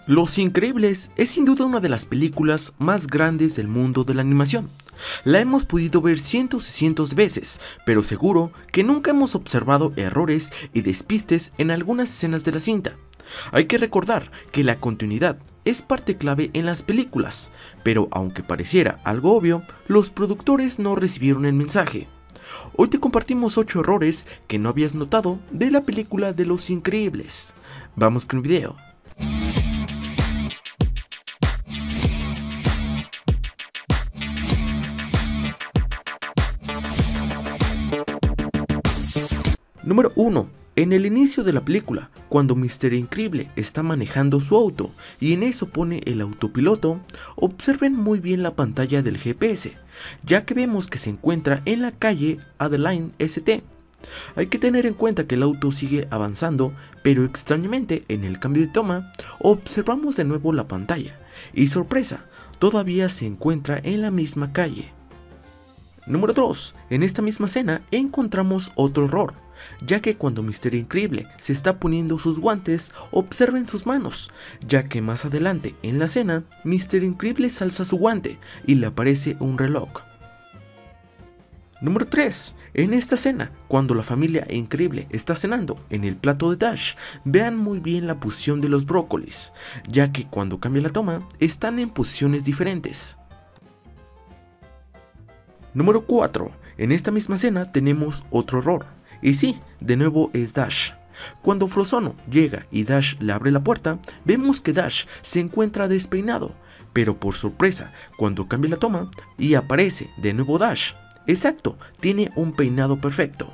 Los Increíbles es sin duda una de las películas más grandes del mundo de la animación. La hemos podido ver cientos y cientos de veces, pero seguro que nunca hemos observado errores y despistes en algunas escenas de la cinta. Hay que recordar que la continuidad es parte clave en las películas, pero aunque pareciera algo obvio, los productores no recibieron el mensaje. Hoy te compartimos 8 errores que no habías notado de la película de Los Increíbles. Vamos con el video. Número 1. En el inicio de la película, cuando Mr. Increíble está manejando su auto y en eso pone el autopiloto, observen muy bien la pantalla del GPS, ya que vemos que se encuentra en la calle Adeline St. Hay que tener en cuenta que el auto sigue avanzando, pero extrañamente en el cambio de toma, observamos de nuevo la pantalla y sorpresa, todavía se encuentra en la misma calle. Número 2. En esta misma escena encontramos otro error, ya que cuando Mr. Increíble se está poniendo sus guantes, observen sus manos, ya que más adelante en la escena, Mr. Increíble alza su guante y le aparece un reloj. Número 3. En esta escena, cuando la familia Increíble está cenando en el plato de Dash, vean muy bien la posición de los brócolis, ya que cuando cambia la toma, están en posiciones diferentes. Número 4. En esta misma escena tenemos otro error. Y sí, de nuevo es Dash. Cuando Frozono llega y Dash le abre la puerta, vemos que Dash se encuentra despeinado, pero por sorpresa, cuando cambia la toma y aparece de nuevo Dash, exacto, tiene un peinado perfecto.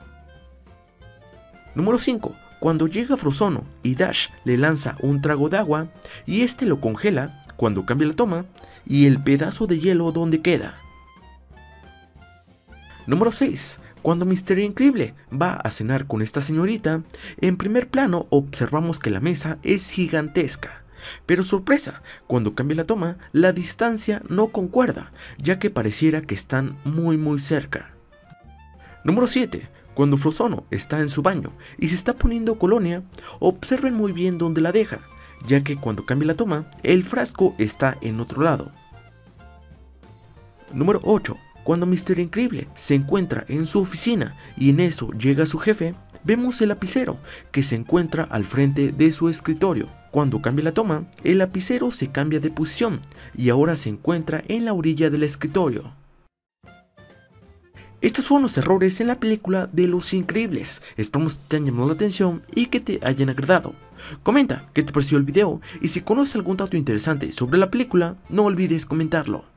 Número 5. Cuando llega Frozono y Dash le lanza un trago de agua y este lo congela, cuando cambia la toma y el pedazo de hielo donde queda. Número 6. Cuando Mr. Increíble va a cenar con esta señorita, en primer plano observamos que la mesa es gigantesca. Pero sorpresa, cuando cambia la toma, la distancia no concuerda, ya que pareciera que están muy cerca. Número 7. Cuando Frozono está en su baño y se está poniendo colonia, observen muy bien dónde la deja, ya que cuando cambia la toma, el frasco está en otro lado. Número 8. Cuando Mr. Increíble se encuentra en su oficina y en eso llega su jefe, vemos el lapicero que se encuentra al frente de su escritorio. Cuando cambia la toma, el lapicero se cambia de posición y ahora se encuentra en la orilla del escritorio. Estos fueron los errores en la película de Los Increíbles. Esperamos que te hayan llamado la atención y que te hayan agradado. Comenta qué te pareció el video y si conoces algún dato interesante sobre la película, no olvides comentarlo.